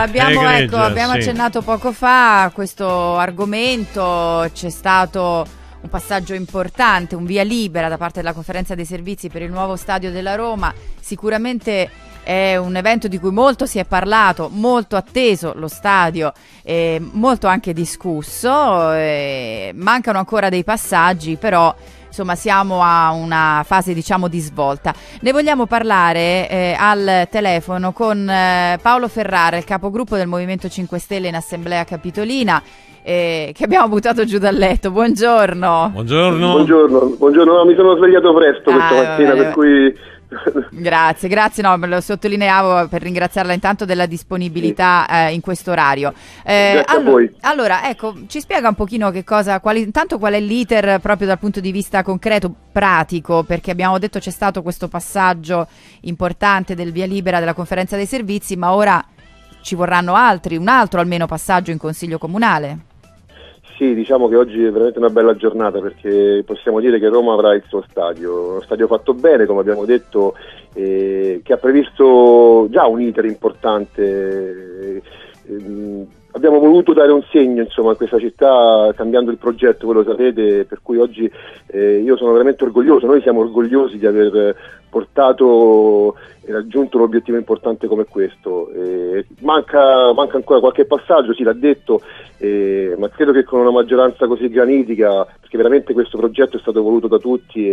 abbiamo accennato poco fa a questo argomento. C'è stato un passaggio importante, un via libera da parte della Conferenza dei Servizi per il nuovo stadio della Roma. Sicuramente è un evento di cui molto si è parlato, molto atteso lo stadio, molto anche discusso. Mancano ancora dei passaggi, però insomma siamo a una fase, diciamo, di svolta. Ne vogliamo parlare al telefono con Paolo Ferrara, il capogruppo del Movimento 5 Stelle in Assemblea Capitolina, che abbiamo buttato giù dal letto. Buongiorno. Buongiorno, no, mi sono svegliato presto questa mattina, per cui... Grazie, no, me lo sottolineavo per ringraziarla intanto della disponibilità in questo orario. Grazie a voi. Allora, ecco, ci spiega un pochino intanto qual è l'iter proprio dal punto di vista concreto, pratico, perché abbiamo detto c'è stato questo passaggio importante del via libera della Conferenza dei Servizi, ma ora ci vorranno un altro almeno passaggio in Consiglio Comunale. Sì, diciamo che oggi è veramente una bella giornata, perché possiamo dire che Roma avrà il suo stadio, uno stadio fatto bene, come abbiamo detto, che ha previsto già un iter importante. Abbiamo voluto dare un segno, insomma, a questa città, cambiando il progetto, voi lo sapete, per cui oggi io sono veramente orgoglioso, noi siamo orgogliosi di aver portato e raggiunto un obiettivo importante come questo. Manca ancora qualche passaggio, sì, l'ha detto, ma credo che con una maggioranza così granitica, perché veramente questo progetto è stato voluto da tutti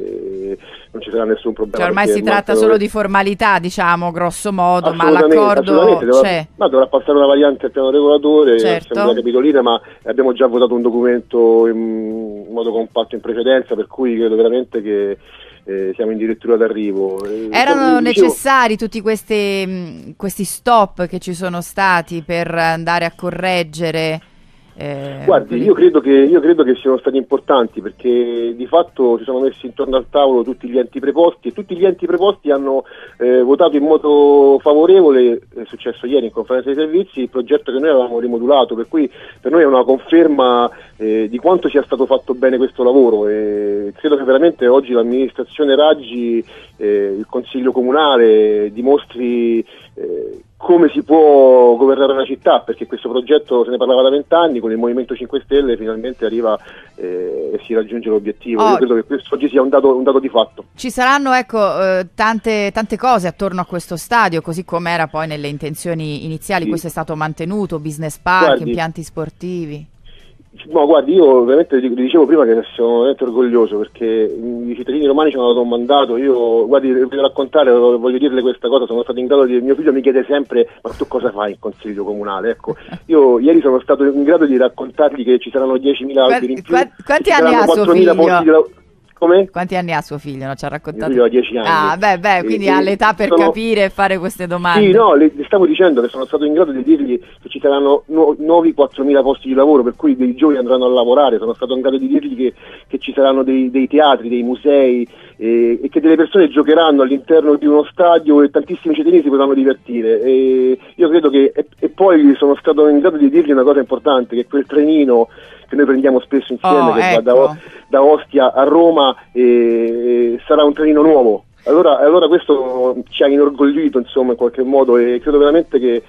e non ci sarà nessun problema. Cioè, ormai si tratta solo di formalità, diciamo, grosso modo, ma l'accordo c'è. Dovrà passare una variante al piano regolatore, certo, Assemblea Capitolina, ma abbiamo già votato un documento in modo compatto in precedenza, per cui credo veramente che siamo addirittura d'arrivo. Erano necessari tutti questi stop che ci sono stati per andare a correggere? Guardi, io credo che siano stati importanti, perché di fatto si sono messi intorno al tavolo tutti gli enti preposti e tutti gli enti preposti hanno votato in modo favorevole, è successo ieri in Conferenza dei Servizi, il progetto che noi avevamo rimodulato, per cui per noi è una conferma di quanto sia stato fatto bene questo lavoro, e credo che veramente oggi l'amministrazione Raggi, il Consiglio Comunale dimostri come si può governare una città, perché questo progetto se ne parlava da 20 anni, con il Movimento 5 Stelle finalmente arriva e si raggiunge l'obiettivo. Io credo che questo oggi sia un dato di fatto. Ci saranno tante cose attorno a questo stadio, così come era poi nelle intenzioni iniziali. Sì. Questo è stato mantenuto, business park, impianti sportivi. No, guardi, io veramente vi dicevo prima che sono veramente orgoglioso, perché i cittadini romani ci hanno dato un mandato. Io, guardi, voglio raccontare, voglio dirle questa cosa, sono stato in grado di... Mio figlio mi chiede sempre: ma tu cosa fai in Consiglio Comunale? Ecco, io ieri sono stato in grado di raccontargli che ci saranno 10.000 alberi in più. Quanti anni ha suo figlio? Come? Quanti anni ha suo figlio? Non ci ha raccontato? Mio figlio ha 10 anni. Quindi ha l'età per capire e fare queste domande. Sì, no, le stavo dicendo che sono stato in grado di dirgli che ci saranno nuovi 4.000 posti di lavoro, per cui dei giovani andranno a lavorare. Sono stato in grado di dirgli che ci saranno dei teatri, dei musei, e che delle persone giocheranno all'interno di uno stadio e tantissimi cittadini si potranno divertire. E io credo che... E poi sono stato in grado di dirgli una cosa importante, che quel trenino che noi prendiamo spesso insieme, che va da Ostia a Roma, sarà un trenino nuovo. Allora questo ci ha inorgoglito, insomma, in qualche modo, e credo veramente che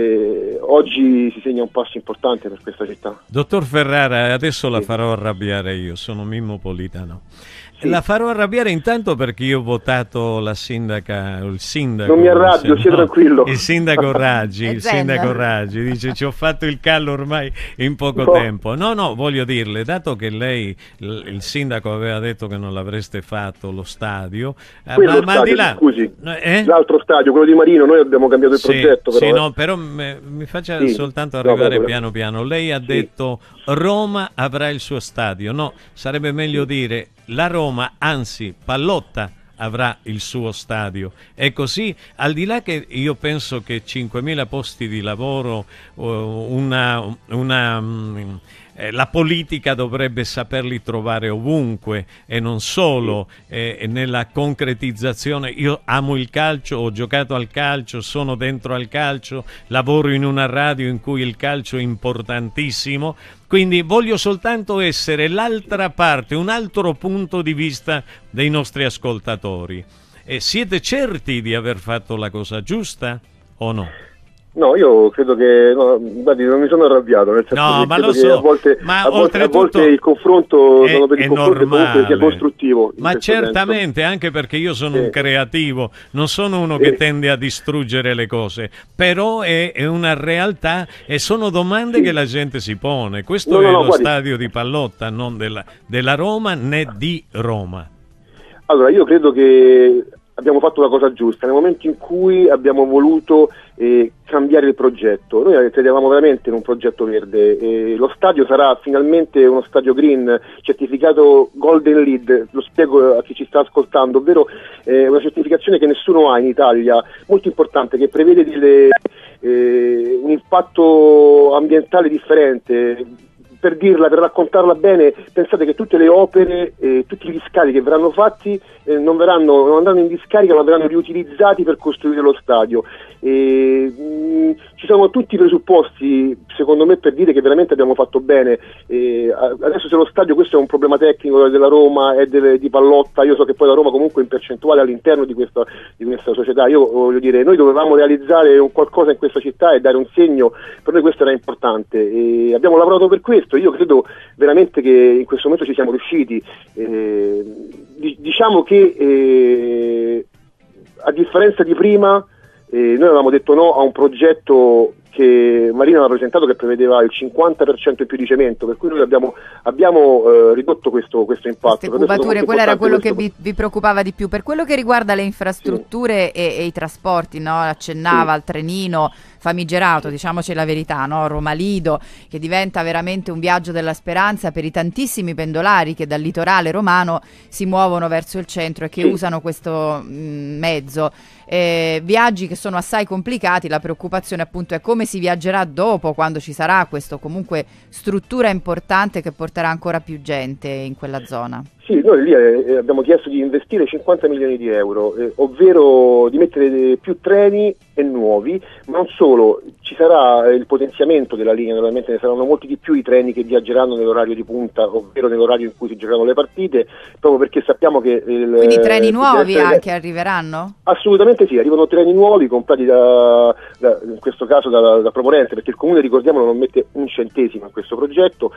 oggi si segna un passo importante per questa città. Dottor Ferrara, adesso la farò arrabbiare io, sono Mimmo Politano. Sì. La farò arrabbiare intanto perché io ho votato la sindaca, il sindaco. Non mi arrabbio, sia tranquillo. Il sindaco Raggi, dice: ci ho fatto il callo ormai in poco tempo. No, voglio dirle, dato che lei, il sindaco aveva detto che non l'avreste fatto lo stadio, ma di là, scusi, l'altro stadio, quello di Marino, noi abbiamo cambiato il progetto. Però, no, però mi faccia soltanto arrivare piano piano. Lei ha detto: Roma avrà il suo stadio. No, sarebbe meglio dire la Roma, anzi Pallotta, avrà il suo stadio. E così, al di là che io penso che 5.000 posti di lavoro, la politica dovrebbe saperli trovare ovunque, e non solo nella concretizzazione. Io amo il calcio, ho giocato al calcio, sono dentro al calcio, lavoro in una radio in cui il calcio è importantissimo, quindi voglio soltanto essere l'altra parte, un altro punto di vista dei nostri ascoltatori. Siete certi di aver fatto la cosa giusta o no? No, io credo che, no, guardi, non mi sono arrabbiato, nel senso No, che ma credo lo che so, a volte il confronto, sono per il confronto e comunque sia costruttivo. Ma certamente, anche perché io sono un creativo, non sono uno che tende a distruggere le cose, però è una realtà e sono domande che la gente si pone. Questo è lo stadio di Pallotta, non della Roma né di Roma. Allora, io credo che abbiamo fatto la cosa giusta nel momento in cui abbiamo voluto cambiare il progetto. Noi credevamo veramente in un progetto verde. Lo stadio sarà finalmente uno stadio green, certificato Golden Lead, lo spiego a chi ci sta ascoltando, ovvero una certificazione che nessuno ha in Italia, molto importante, che prevede un impatto ambientale differente. Per per raccontarla bene, pensate che tutte le opere, tutti gli scavi che verranno fatti non andranno in discarica, ma verranno riutilizzati per costruire lo stadio. Ci sono tutti i presupposti, secondo me, per dire che veramente abbiamo fatto bene. Adesso se lo stadio, questo è un problema tecnico della Roma e di Pallotta, io so che poi la Roma comunque in percentuale all'interno di questa società. Io voglio dire, noi dovevamo realizzare qualcosa in questa città e dare un segno, per noi questo era importante. Abbiamo lavorato per questo. Io credo veramente che in questo momento ci siamo riusciti. Diciamo che a differenza di prima, noi avevamo detto no a un progetto che Marina aveva presentato che prevedeva il 50% in più di cemento, per cui noi abbiamo ridotto questo impatto. Queste cubature, quello era quello che vi preoccupava di più. Per quello che riguarda le infrastrutture e i trasporti, no? Accennava al trenino famigerato, diciamoci la verità, no? Roma Lido, che diventa veramente un viaggio della speranza per i tantissimi pendolari che dal litorale romano si muovono verso il centro e che usano questo mezzo. Viaggi che sono assai complicati. La preoccupazione appunto è come si viaggerà dopo, quando ci sarà questo comunque struttura importante che porterà ancora più gente in quella zona. Sì, noi lì abbiamo chiesto di investire 50 milioni di euro, ovvero di mettere più treni e nuovi, ma non solo, ci sarà il potenziamento della linea, naturalmente ne saranno molti di più i treni che viaggeranno nell'orario di punta, ovvero nell'orario in cui si giocheranno le partite, proprio perché sappiamo che... Quindi treni nuovi anche arriveranno? Assolutamente sì, arrivano treni nuovi comprati in questo caso da proponente, perché il Comune, ricordiamolo, non mette un centesimo in questo progetto.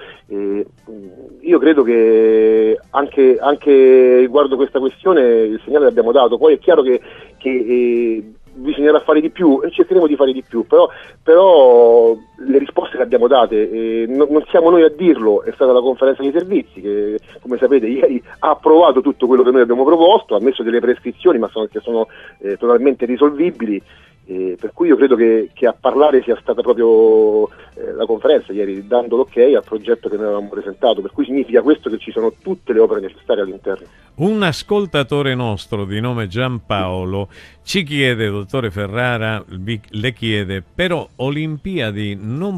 Io credo che anche riguardo questa questione il segnale l'abbiamo dato. Poi è chiaro che bisognerà fare di più e cercheremo di fare di più, però le risposte le abbiamo date, non siamo noi a dirlo, è stata la conferenza dei servizi che, come sapete, ieri ha approvato tutto quello che noi abbiamo proposto, ha messo delle prescrizioni ma che sono totalmente risolvibili. Per cui io credo che a parlare sia stata proprio la conferenza ieri, dando l'ok al progetto che noi avevamo presentato, per cui significa questo che ci sono tutte le opere necessarie all'interno. Un ascoltatore nostro di nome Giampaolo ci chiede, dottore Ferrara, le chiede, però le Olimpiadi non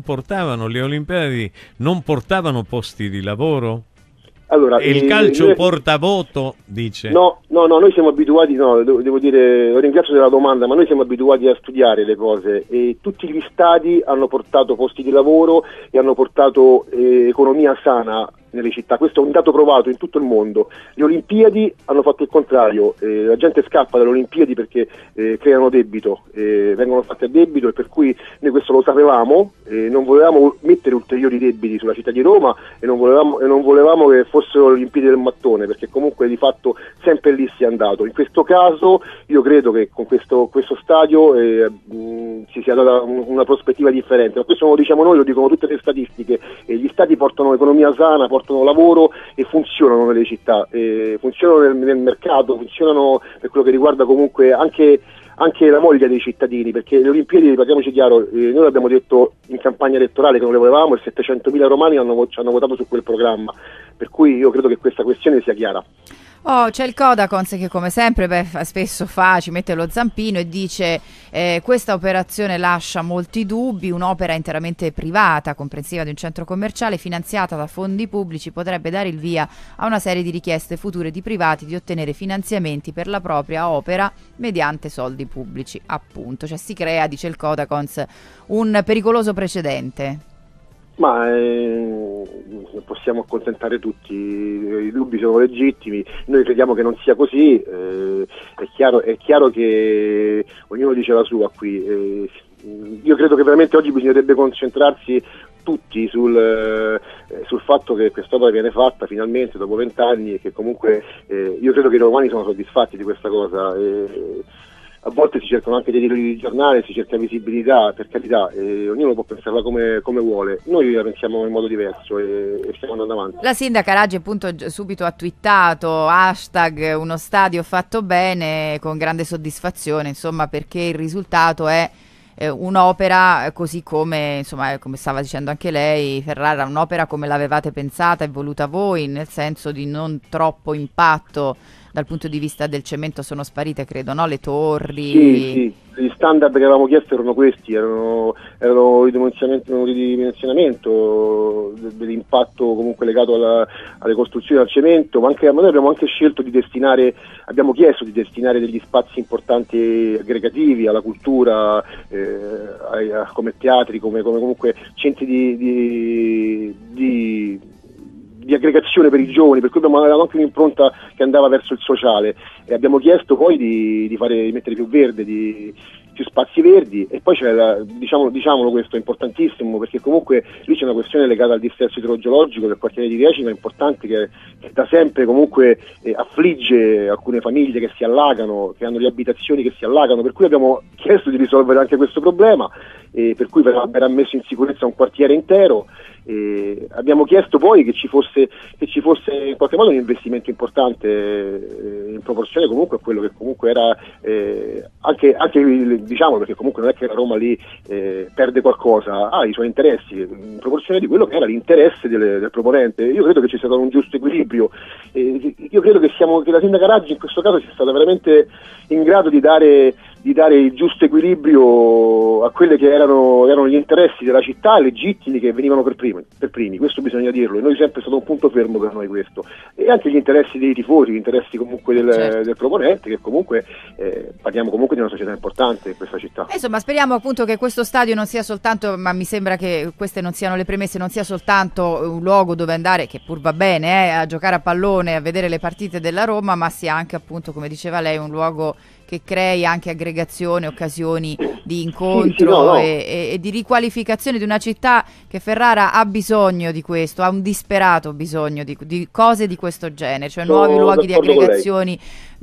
portavano posti di lavoro? Allora, il calcio porta voto, dice? No, noi siamo abituati, devo dire, lo ringrazio della domanda, ma noi siamo abituati a studiare le cose e tutti gli stadi hanno portato posti di lavoro e hanno portato economia sana nelle città. Questo è un dato provato in tutto il mondo. Le Olimpiadi hanno fatto il contrario, la gente scappa dalle Olimpiadi perché creano debito, vengono fatte a debito, e per cui noi questo lo sapevamo, non volevamo mettere ulteriori debiti sulla città di Roma e non volevamo che fossero le Olimpiadi del mattone, perché comunque di fatto sempre lì si è andato. In questo caso io credo che con questo stadio ci sia data una prospettiva differente, ma questo non lo diciamo noi, lo dicono tutte le statistiche. Gli stadi portano economia sana, portano lavoro e funzionano nelle città, funzionano nel mercato, funzionano per quello che riguarda comunque anche la voglia dei cittadini, perché le Olimpiadi, parliamoci chiaro, noi abbiamo detto in campagna elettorale che non le volevamo e 700.000 romani ci hanno votato su quel programma, per cui io credo che questa questione sia chiara. C'è il Codacons che come sempre spesso ci mette lo zampino e dice questa operazione lascia molti dubbi, un'opera interamente privata, comprensiva di un centro commerciale finanziata da fondi pubblici, potrebbe dare il via a una serie di richieste future di privati di ottenere finanziamenti per la propria opera mediante soldi pubblici, appunto. Cioè si crea, dice il Codacons, un pericoloso precedente. Ma possiamo accontentare tutti, i dubbi sono legittimi, noi crediamo che non sia così, è chiaro che ognuno dice la sua qui, io credo che veramente oggi bisognerebbe concentrarsi tutti sul fatto che quest'opera viene fatta finalmente dopo 20 anni e che comunque io credo che i romani sono soddisfatti di questa cosa. A volte si cercano anche dei titoli di giornale, si cerca visibilità, per carità, ognuno può pensarla come vuole. Noi la pensiamo in modo diverso e stiamo andando avanti. La sindaca Raggi appunto subito ha twittato hashtag uno stadio fatto bene, con grande soddisfazione, insomma, perché il risultato è un'opera così come, insomma, come stava dicendo anche lei, Ferrara, un'opera come l'avevate pensata e voluta voi, nel senso di non troppo impatto. Dal punto di vista del cemento sono sparite, credo, no? Le torri. Sì, gli standard che avevamo chiesto erano questi, erano il dimensionamento dell'impatto comunque legato alle costruzioni, al cemento, ma noi abbiamo anche scelto abbiamo chiesto di destinare degli spazi importanti aggregativi alla cultura, come teatri, come comunque centri di aggregazione per i giovani, per cui abbiamo dato anche un'impronta che andava verso il sociale e abbiamo chiesto poi di mettere più verde, più spazi verdi, e poi c'è diciamolo, questo è importantissimo perché comunque lì c'è una questione legata al dissesto idrogeologico del quartiere di Viecina, importante, che da sempre comunque affligge alcune famiglie che si allagano, che hanno le abitazioni che si allagano, per cui abbiamo chiesto di risolvere anche questo problema, per cui verrà messo in sicurezza un quartiere intero. Abbiamo chiesto poi che ci fosse in qualche modo un investimento importante in proporzione comunque a quello che comunque era anche diciamo, perché comunque non è che la Roma lì perde qualcosa, ha i suoi interessi in proporzione di quello che era l'interesse del proponente. Io credo che ci sia stato un giusto equilibrio, io credo che la sindaca Raggi in questo caso sia stata veramente in grado di dare il giusto equilibrio a quelli che erano gli interessi della città legittimi, che venivano per primi, questo bisogna dirlo, e noi è sempre stato un punto fermo per noi questo, e anche gli interessi dei tifosi, gli interessi comunque del proponente, che comunque parliamo comunque di una società importante in questa città. Insomma, speriamo appunto che questo stadio non sia soltanto, ma mi sembra che queste non siano le premesse, non sia soltanto un luogo dove andare, che pur va bene, a giocare a pallone, a vedere le partite della Roma, ma sia anche appunto, come diceva lei, un luogo che crei anche aggregazione, occasioni di incontro e di riqualificazione di una città che Ferrara ha bisogno di questo, ha un disperato bisogno di cose di questo genere, cioè nuovi luoghi di aggregazione,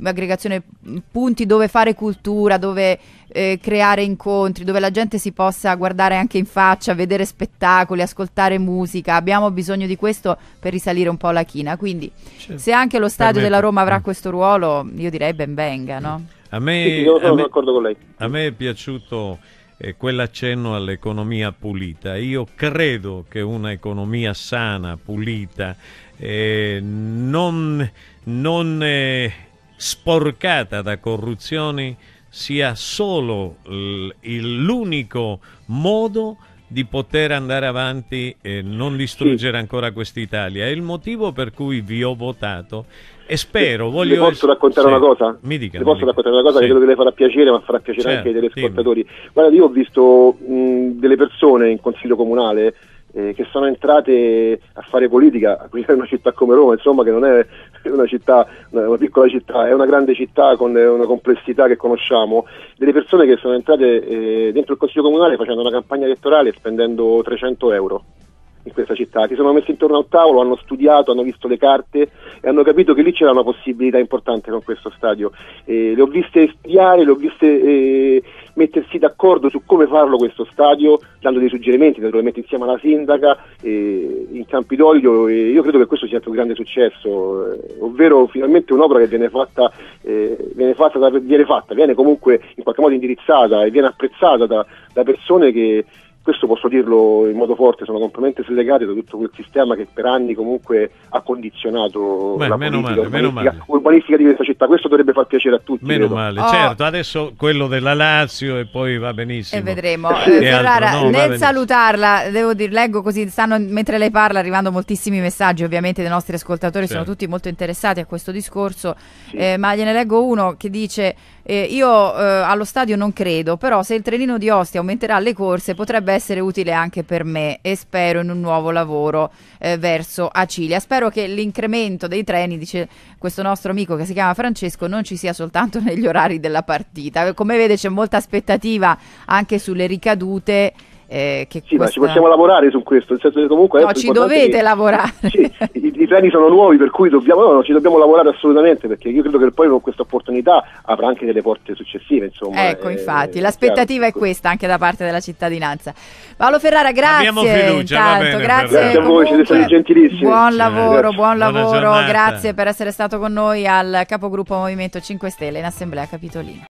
punti dove fare cultura, dove creare incontri, dove la gente si possa guardare anche in faccia, vedere spettacoli, ascoltare musica. Abbiamo bisogno di questo per risalire un po' la china, quindi se anche lo stadio della Roma avrà questo ruolo, io direi ben venga, no? Sono d'accordo con lei. A me è piaciuto quell'accenno all'economia pulita. Io credo che una economia sana, pulita, non sporcata da corruzioni, sia solo l'unico modo di poter andare avanti e non distruggere ancora quest'Italia. È il motivo per cui vi ho votato e spero, Le posso raccontare una cosa? Mi dica. Raccontare una cosa che credo che le farà piacere, ma farà piacere anche ai telespettatori. Guarda, io ho visto delle persone in consiglio comunale che sono entrate a fare politica in una città come Roma, insomma, che non è una città, una piccola città, è una grande città con una complessità che conosciamo, delle persone che sono entrate dentro il consiglio comunale facendo una campagna elettorale spendendo 300 euro in questa città, si sono messi intorno a un tavolo, hanno studiato, hanno visto le carte e hanno capito che lì c'era una possibilità importante con questo stadio. Le ho viste studiare, le ho viste mettersi d'accordo su come farlo questo stadio, dando dei suggerimenti naturalmente insieme alla sindaca in Campidoglio, e io credo che questo sia il più grande successo, ovvero finalmente un'opera che viene comunque in qualche modo indirizzata e viene apprezzata da persone che, questo posso dirlo in modo forte, sono completamente slegati da tutto quel sistema che per anni comunque ha condizionato la politica urbanistica di questa città. Questo dovrebbe far piacere a tutti. Meno male, certo, adesso quello della Lazio e poi va benissimo. E vedremo. Ferrara, nel salutarla, devo dire, leggo così, stanno mentre lei parla arrivando moltissimi messaggi, ovviamente dei nostri ascoltatori, sono tutti molto interessati a questo discorso, ma gliene leggo uno che dice io allo stadio non credo, però se il trenino di Ostia aumenterà le corse potrebbe potrebbe essere utile anche per me e spero in un nuovo lavoro verso Acilia. Spero che l'incremento dei treni, dice questo nostro amico che si chiama Francesco, non ci sia soltanto negli orari della partita. Come vede c'è molta aspettativa anche sulle ricadute. Ma ci possiamo lavorare su questo, nel senso che comunque no, ci dovete lavorare. Sì, i treni sono nuovi, per cui ci dobbiamo lavorare assolutamente, perché io credo che poi con questa opportunità avrà anche delle porte successive, insomma. Ecco, infatti, l'aspettativa è questa anche da parte della cittadinanza. Paolo Ferrara, grazie. Abbiamo fiducia, va bene, grazie a voi, siete stati gentilissimi. Buon lavoro, buon lavoro, giornata. grazie per essere stato con noi al capogruppo Movimento 5 Stelle in Assemblea Capitolina.